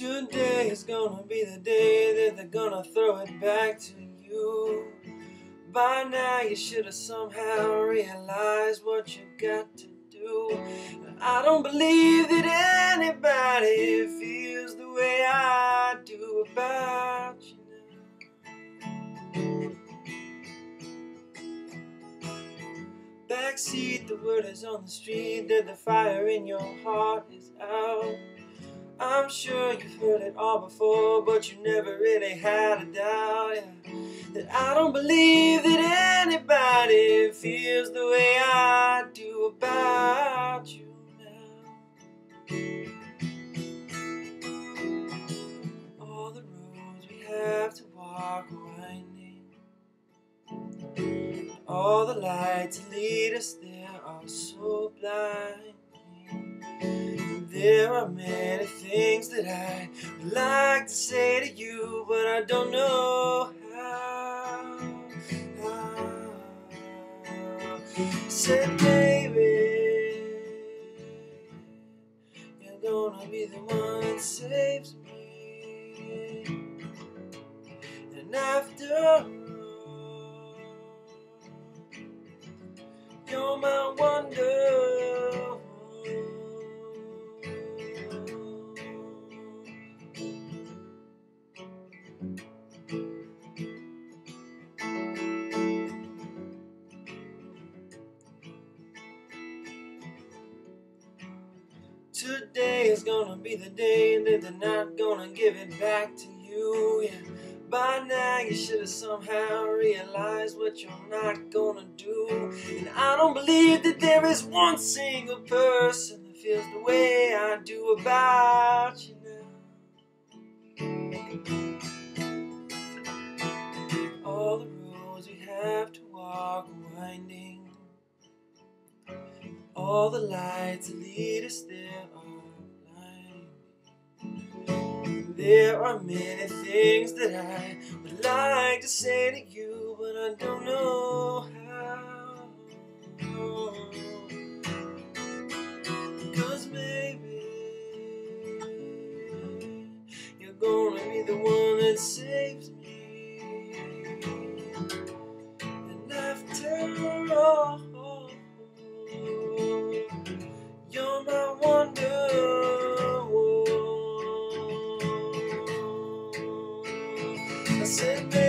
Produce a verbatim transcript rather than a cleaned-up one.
Today is gonna be the day that they're gonna throw it back to you. By now you should have somehow realized what you got to do. I don't believe that anybody feels the way I do about you now. Backseat, the word is on the street that the fire in your heart is out. I'm sure you've heard it all before, but you never really had a doubt, yeah. That I don't believe that anybody feels the way I do about you now. All the roads we have to walk are winding, all the lights that lead us there are so blinding. There are many things that I would like to say to you, but I don't know how. how. Said, baby, you're gonna be the one that saves me. And after all, you're my Wonderwall. Today is gonna be the day that they're not gonna give it back to you, yeah. By now you should have somehow realized what you're not gonna do. And I don't believe that there is one single person that feels the way I do about you now. All the roads we have to walk are winding, all the lights that lead us there are blinding. There are many things that I would like to say to you, but I don't know how. 'Cause maybe you're gonna be the one that saves me. And after all, you're my Wonderwall. I said,